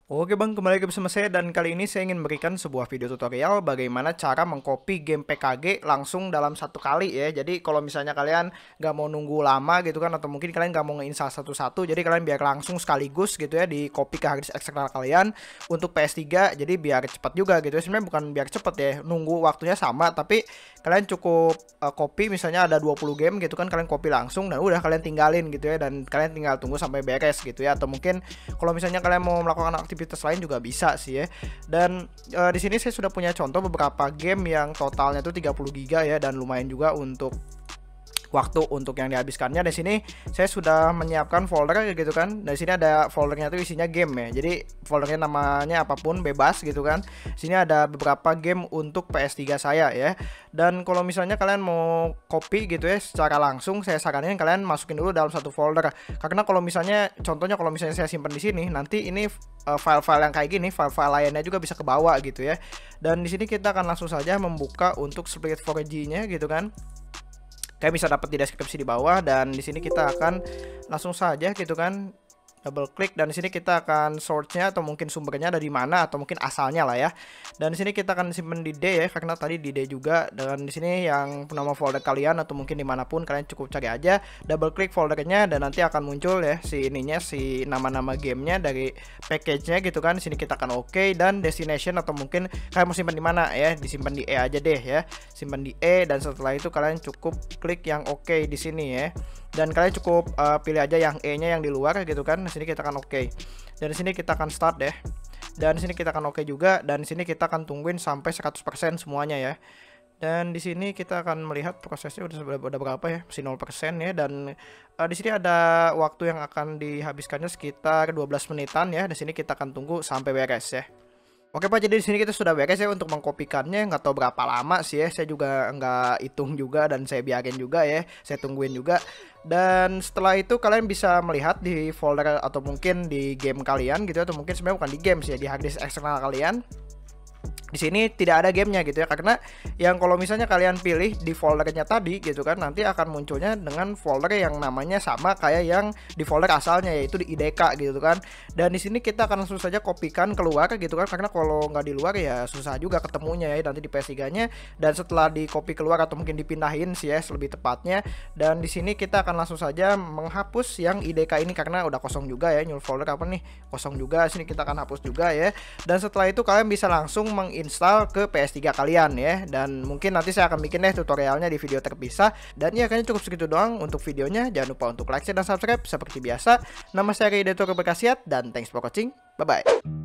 Oke bang, kembali lagi bersama saya dan kali ini saya ingin memberikan sebuah video tutorial bagaimana cara mengcopy game PKG langsung dalam satu kali ya. Jadi kalau misalnya kalian nggak mau nunggu lama gitu kan, atau mungkin kalian nggak mau ngeinstal satu-satu, jadi kalian biar langsung sekaligus gitu ya di copy ke harddisk eksternal kalian untuk PS3. Jadi biar cepat juga gitu ya. Sebenarnya bukan biar cepet ya, nunggu waktunya sama, tapi kalian cukup copy misalnya ada 20 game gitu kan, kalian copy langsung dan udah kalian tinggalin gitu ya, dan kalian tinggal tunggu sampai beres gitu ya. Atau mungkin kalau misalnya kalian mau melakukan aktivitas lain juga bisa sih ya. Dan di sini saya sudah punya contoh beberapa game yang totalnya tuh 30 GB ya, dan lumayan juga untuk waktu untuk yang dihabiskannya. Di sini saya sudah menyiapkan folder gitu kan. Di sini ada foldernya tuh isinya game ya. Jadi foldernya namanya apapun bebas gitu kan. Sini ada beberapa game untuk PS3 saya ya. Dan kalau misalnya kalian mau copy gitu ya secara langsung, saya saranin kalian masukin dulu dalam satu folder. Karena kalau misalnya contohnya kalau misalnya saya simpan di sini, nanti ini file-file yang kayak gini, file-file lainnya juga bisa kebawa gitu ya. Dan di sini kita akan langsung saja membuka untuk split 4G-nya gitu kan. Kayak bisa dapat di deskripsi di bawah, dan di sini kita akan langsung saja gitu kan double klik, dan di sini kita akan source-nya atau mungkin sumbernya ada di mana atau mungkin asalnya lah ya. Dan di sini kita akan simpan di D ya, karena tadi di D juga. Dan di sini yang nama folder kalian atau mungkin dimanapun kalian cukup cari aja, double klik foldernya, dan nanti akan muncul ya si ininya, si nama-nama gamenya dari package-nya gitu kan. Di sini kita akan oke, dan destination atau mungkin kalian mau simpan di mana ya, disimpan di E aja deh ya, simpan di E. Dan setelah itu kalian cukup klik yang oke di sini ya, dan kalian cukup pilih aja yang E-nya yang di luar gitu kan. Di sini kita akan oke. Dan di sini kita akan start deh. Dan di sini kita akan oke juga, dan di sini kita akan tungguin sampai 100% semuanya ya. Dan di sini kita akan melihat prosesnya udah berapa ya, masih 0% ya. Dan di sini ada waktu yang akan dihabiskannya sekitar 12 menitan ya. Di sini kita akan tunggu sampai beres ya. Oke Pak, jadi di sini kita sudah beres ya untuk mengkopikannya. Nggak tahu berapa lama sih ya, saya juga nggak hitung juga, dan saya biarin juga ya, saya tungguin juga. Dan setelah itu kalian bisa melihat di folder atau mungkin di game kalian gitu, atau mungkin sebenarnya bukan di game sih ya, di harddisk eksternal kalian. Di sini tidak ada gamenya gitu ya, karena yang kalau misalnya kalian pilih di foldernya tadi gitu kan, nanti akan munculnya dengan folder yang namanya sama kayak yang di folder asalnya, yaitu di IDK gitu kan. Dan di sini kita akan langsung saja kopikan keluar gitu kan, karena kalau nggak di luar ya susah juga ketemunya ya nanti di PS3-nya. Dan setelah di copy keluar atau mungkin dipindahin sih ya lebih tepatnya, dan di sini kita akan langsung saja menghapus yang IDK ini karena udah kosong juga ya, new folder apa nih kosong juga. Sini kita akan hapus juga ya. Dan setelah itu kalian bisa langsung menginstal ke PS3 kalian ya. Dan mungkin nanti saya akan bikin deh tutorialnya di video terpisah. Dan ya kayaknya cukup segitu doang untuk videonya. Jangan lupa untuk like, share, dan subscribe seperti biasa. Nama saya Ray Detor Berkasiat, dan thanks for watching. Bye bye.